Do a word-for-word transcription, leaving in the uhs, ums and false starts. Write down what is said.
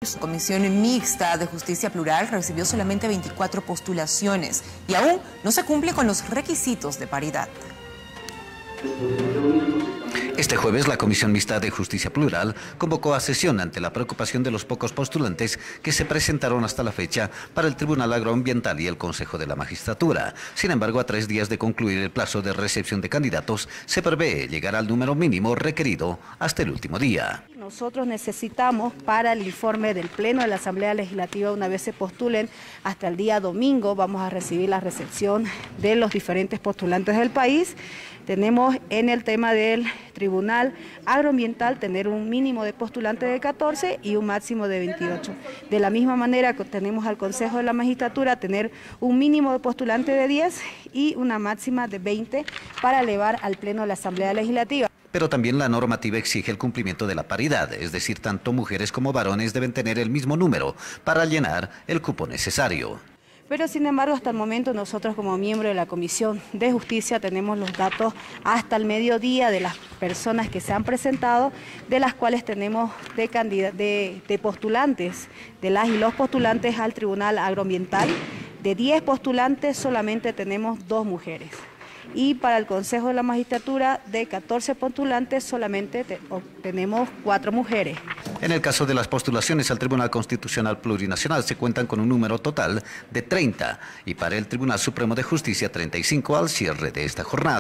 La Comisión Mixta de Justicia Plural recibió solamente veinticuatro postulaciones y aún no se cumple con los requisitos de paridad. Este jueves, la Comisión Mixta de Justicia Plural convocó a sesión ante la preocupación de los pocos postulantes que se presentaron hasta la fecha para el Tribunal Agroambiental y el Consejo de la Magistratura. Sin embargo, a tres días de concluir el plazo de recepción de candidatos, se prevé llegar al número mínimo requerido hasta el último día. Nosotros necesitamos para el informe del Pleno de la Asamblea Legislativa, una vez se postulen, hasta el día domingo vamos a recibir la recepción de los diferentes postulantes del país. Tenemos en el tema del Tribunal Agroambiental tener un mínimo de postulantes de catorce y un máximo de veintiocho. De la misma manera que tenemos al Consejo de la Magistratura tener un mínimo de postulantes de diez y una máxima de veinte para elevar al Pleno de la Asamblea Legislativa. Pero también la normativa exige el cumplimiento de la paridad, es decir, tanto mujeres como varones deben tener el mismo número para llenar el cupo necesario. Pero sin embargo, hasta el momento nosotros como miembro de la Comisión de Justicia tenemos los datos hasta el mediodía de las personas que se han presentado, de las cuales tenemos de, de, de postulantes, de las y los postulantes al Tribunal Agroambiental. De diez postulantes solamente tenemos dos mujeres. Y para el Consejo de la Magistratura, de catorce postulantes, solamente te, tenemos cuatro mujeres. En el caso de las postulaciones al Tribunal Constitucional Plurinacional se cuentan con un número total de treinta y para el Tribunal Supremo de Justicia treinta y cinco al cierre de esta jornada.